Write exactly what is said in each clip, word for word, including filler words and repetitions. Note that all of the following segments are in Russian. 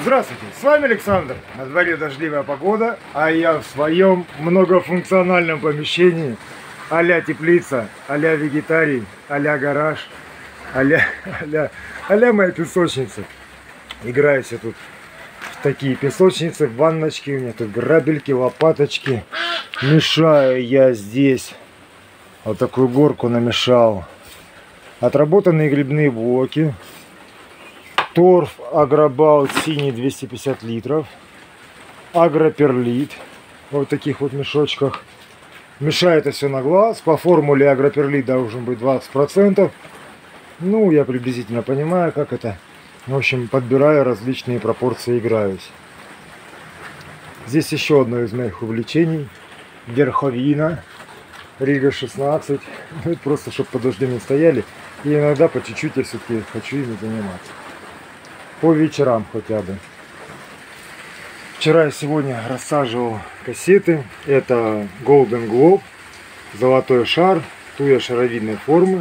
Здравствуйте, с вами Александр. На дворе дождливая погода, а я в своем многофункциональном помещении а-ля теплица, а-ля вегетарий, а-ля гараж, а-ля а-ля а-ля моя песочница. Играю себе тут в такие песочницы, в ванночки, у меня тут грабельки, лопаточки. Мешаю я здесь, вот такую горку намешал. Отработанные грибные блоки. Торф Агробаут синий двести пятьдесят литров. Агроперлит. Вот в таких вот мешочках. Мешаю это все на глаз. По формуле агроперлит должен быть двадцать процентов. Ну, я приблизительно понимаю, как это. В общем, подбираю различные пропорции, играюсь. Здесь еще одно из моих увлечений. Верховина. Рига шестнадцать. Ну, это просто, чтобы под дождем не стояли. И иногда по чуть-чуть я все-таки хочу ими заниматься. По вечерам хотя бы. Вчера и сегодня рассаживал кассеты. Это Golden Globe, золотой шар, туя шаровидной формы.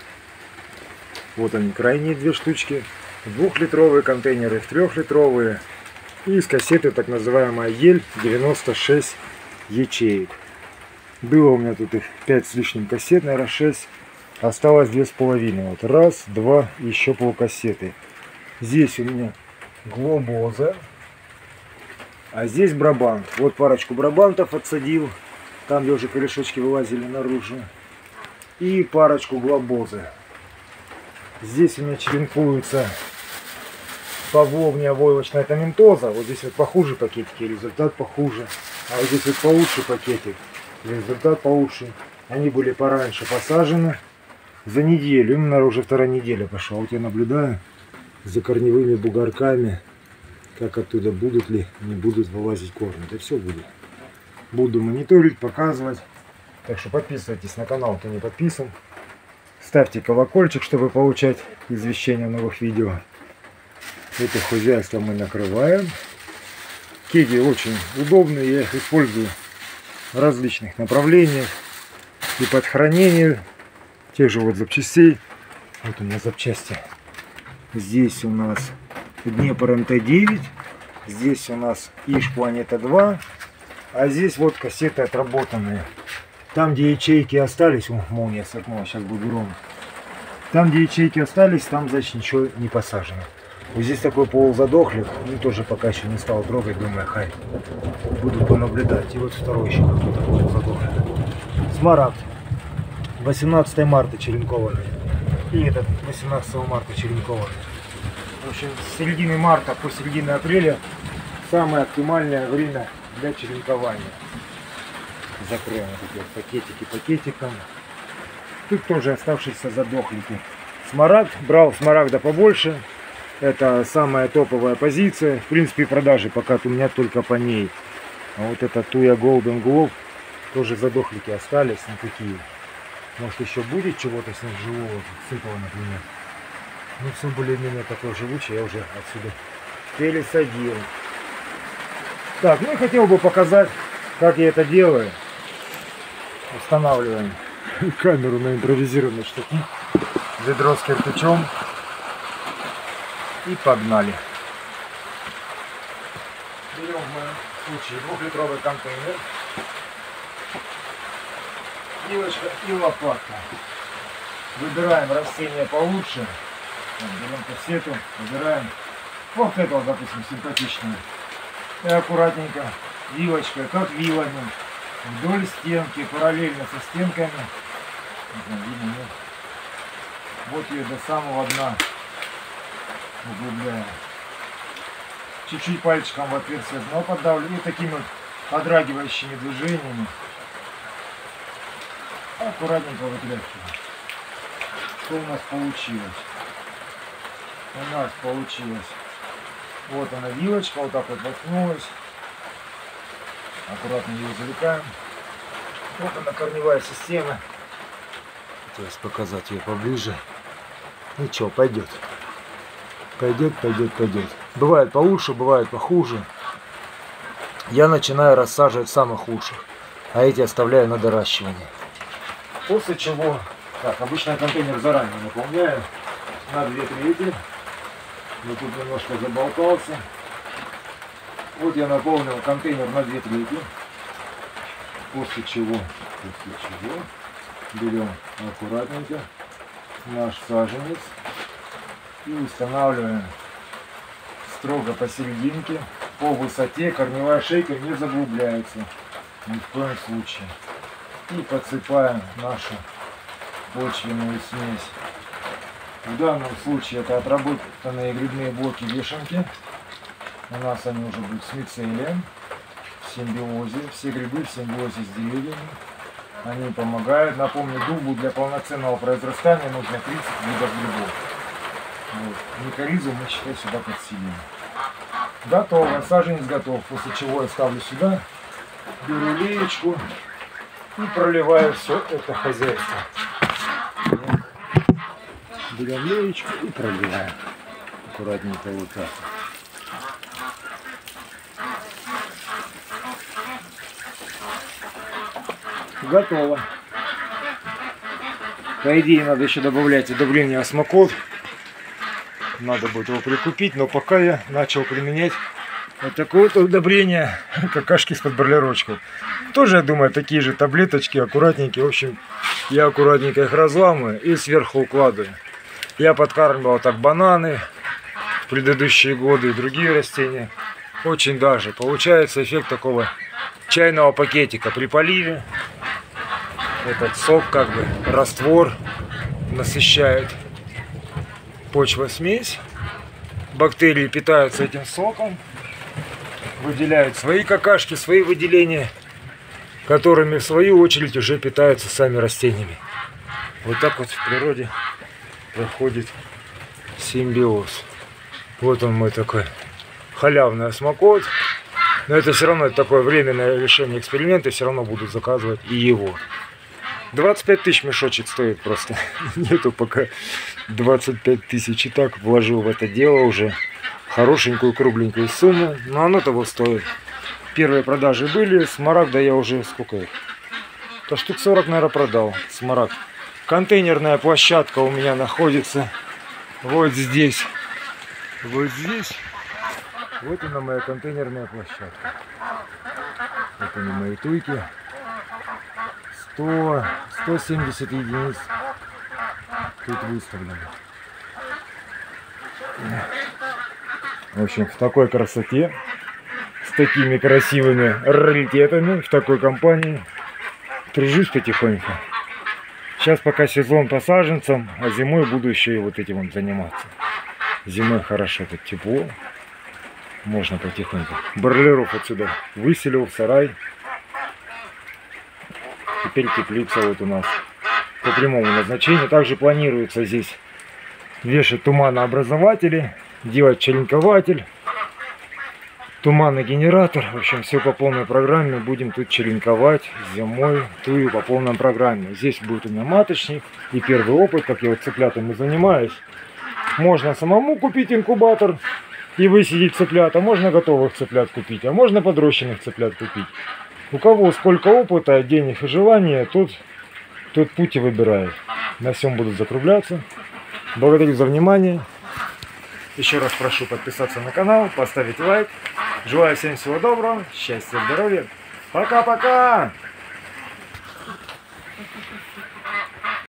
Вот они, крайние две штучки. Двухлитровые контейнеры, трехлитровые. И из кассеты так называемая ель, девяносто шесть ячеек. Было у меня тут их пять с лишним кассет, наверное, шесть. Осталось две с половиной. Вот раз, два, еще полкассеты. Здесь у меня глобоза, а здесь брабант. Вот парочку брабантов отсадил, там где уже корешочки вылазили наружу. И парочку глобозы. Здесь у меня черенкуется павловня войлочная томентоза. Вот здесь вот похуже пакетики, результат похуже. А вот здесь вот получше пакетик, результат получше. Они были пораньше посажены. За неделю, именно уже вторая неделя пошла. Вот я наблюдаю за корневыми бугорками, как оттуда будут ли, не будут вылазить корни. Это все будет. Буду мониторить, показывать. Так что подписывайтесь на канал, кто не подписан. Ставьте колокольчик, чтобы получать извещения о новых видео. Это хозяйство мы накрываем. Кеги очень удобные, я их использую в различных направлениях. И под хранение тех же вот запчастей. Вот у меня запчасти. Здесь у нас Днепр эм тэ девять. Здесь у нас Иш Планета два. А здесь вот кассеты отработанные. Там, где ячейки остались, о, молния согнула, сейчас будет гром. Там, где ячейки остались, там, значит, ничего не посажено. Вот здесь такой полузадохлик. Ну, тоже пока еще не стал трогать, думаю, хай. Буду понаблюдать. И вот второй еще какой-то полузадохлик. Смарагд. восемнадцатое марта черенкованный. И этот восемнадцатого марта черенкованный. В общем, с середины марта по середину апреля самое оптимальное время для черенкования. Закроем вот эти пакетики пакетиком. Тут тоже оставшиеся задохлики. Смарагд. Брал смарагда побольше. Это самая топовая позиция. В принципе, продажи пока у меня только по ней. А вот это туя Golden Globe. Тоже задохлики остались. Ну, такие. Может, еще будет чего-то с них живого, сыпало, например. Ну, все более-менее такое живучее, я уже отсюда пересадил. Так, ну и хотел бы показать, как я это делаю. Устанавливаем камеру на импровизированный штатив, ведро с кирпичом. И погнали. Берем в моем случае двухлитровый контейнер. Вилочка и лопатка. Выбираем растение получше. Берем кассету, выбираем вот этого, допустим, симпатичного. И аккуратненько вилочкой, как вилами, вдоль стенки, параллельно со стенками. Видно, нет? Вот ее до самого дна углубляем. Чуть-чуть пальчиком в отверстие дна поддавлю и такими вот подрагивающими движениями аккуратненько вытряхиваем. Что у нас получилось? У нас получилось. Вот она вилочка, вот так вот воткнулась. Аккуратно ее извлекаем. Вот она корневая система. Хотелось показать ее поближе. Ничего, пойдет. Пойдет, пойдет, пойдет. Бывает получше, бывает похуже. Я начинаю рассаживать самых лучших, а эти оставляю на доращивание. После чего, так, обычно контейнер заранее наполняю на две трети. Но тут немножко заболтался. Вот я наполнил контейнер на две трети. После чего, после чего берем аккуратненько наш саженец и устанавливаем строго посерединке, по высоте. Корневая шейка не заглубляется ни в коем случае. И подсыпаем нашу почвенную смесь. В данном случае это отработанные грибные блоки вешенки. У нас они уже будут с мицелием, в симбиозе. Все грибы в симбиозе с деревьями. Они помогают. Напомню, дубу для полноценного произрастания нужно тридцать видов грибов. Вот. Микоризу мы, считай, сюда подсилим. Готово. Саженец готов. После чего я ставлю сюда, беру леечку и проливаю все это хозяйство. Берем леечку и проливаем. Аккуратненько вот так. Готово. По идее, надо еще добавлять удобрение осмокот. Надо будет его прикупить, но пока я начал применять вот такое вот удобрение, какашки из-под барлерочков. Тоже, я думаю, такие же таблеточки, аккуратненькие. В общем, я аккуратненько их разламываю и сверху укладываю. Я подкармливал так бананы в предыдущие годы и другие растения. Очень даже. Получается эффект такого чайного пакетика при поливе. Этот сок, как бы раствор, насыщает почвосмесь. Бактерии питаются этим соком, выделяют свои какашки, свои выделения, которыми в свою очередь уже питаются сами растениями. Вот так вот в природе проходит симбиоз. Вот он мой такой халявный осмокот. Но это все равно это такое временное решение эксперимента, все равно будут заказывать и его. двадцать пять тысяч мешочек стоит просто. Нету пока двадцать пять тысяч. И так вложил в это дело уже хорошенькую кругленькую сумму. Но оно того стоит. Первые продажи были. Смарагда я уже сколько их? То штук сорок, наверное, продал. Смарагд. Контейнерная площадка у меня находится вот здесь. Вот здесь. Вот она моя контейнерная площадка. Вот они мои туйки. сто, сто семьдесят единиц тут выставлено. В общем, в такой красоте, с такими красивыми раритетами, в такой компании тружусь потихоньку. Сейчас пока сезон по саженцам, а зимой буду еще и вот этим вот заниматься. Зимой хорошо, тут тепло, можно потихоньку. Бройлеров отсюда выселил в сарай. Теперь теплица вот у нас по прямому назначению. Также планируется здесь вешать туманообразователи, делать черенкователь, туманный генератор. В общем, все по полной программе. Будем тут черенковать зимой тую по полной программе. Здесь будет у меня маточник. И первый опыт, как я вот цыплятами занимаюсь. Можно самому купить инкубатор и высидеть цыплят, а можно готовых цыплят купить, а можно подрощенных цыплят купить. У кого сколько опыта, денег и желания, тот, тот путь и выбирает. На всем будут закругляться. Благодарю за внимание. Еще раз прошу подписаться на канал, поставить лайк. Желаю всем всего доброго, счастья, здоровья. Пока-пока!